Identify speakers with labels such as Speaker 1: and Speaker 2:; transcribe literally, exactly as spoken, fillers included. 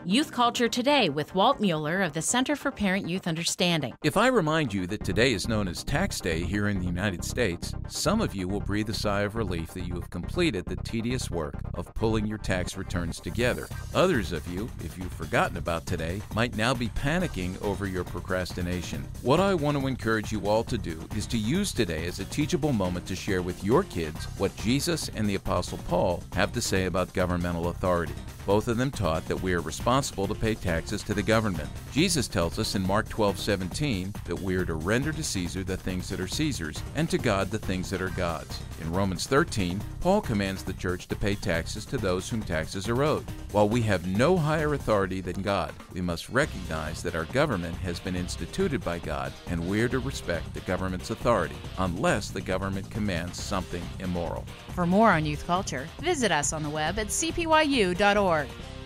Speaker 1: Youth Culture Today with Walt Mueller of the Center for Parent-Youth Understanding.
Speaker 2: If I remind you that today is known as Tax Day here in the United States, some of you will breathe a sigh of relief that you have completed the tedious work of pulling your tax returns together. Others of you, if you've forgotten about today, might now be panicking over your procrastination. What I want to encourage you all to do is to use today as a teachable moment to share with your kids what Jesus and the Apostle Paul have to say about governmental authority. Both of them taught that we are responsible to pay taxes to the government. Jesus tells us in Mark twelve seventeen that we are to render to Caesar the things that are Caesar's, and to God the things that are God's. In Romans thirteen, Paul commands the church to pay taxes to those whom taxes are owed. While we have no higher authority than God, we must recognize that our government has been instituted by God, and we are to respect the government's authority, unless the government commands something immoral.
Speaker 1: For more on youth culture, visit us on the web at c p y u dot org.